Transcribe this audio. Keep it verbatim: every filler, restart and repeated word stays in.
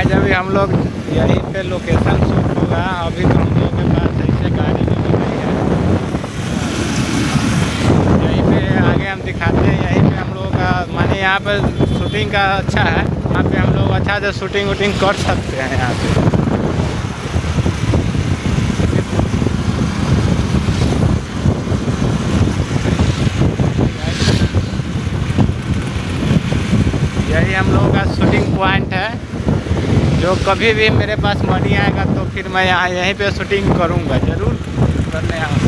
Guys अभी हम लोग यहीं पे लोकेशन शूट होगा। अभी तो हम लोग के पास ऐसे गाड़ी भी नहीं है। यहीं पे आगे हम दिखाते हैं। यहीं पे हम लोग का माने यहाँ पर शूटिंग का अच्छा है। यहाँ पे हम लोग अच्छा से शूटिंग वूटिंग कर सकते हैं यहाँ पे। यही हम लोगों का शूटिंग पॉइंट है। जो कभी भी मेरे पास मनी आएगा तो फिर मैं यहाँ यहीं पे शूटिंग करूँगा, ज़रूर करने आऊँगा।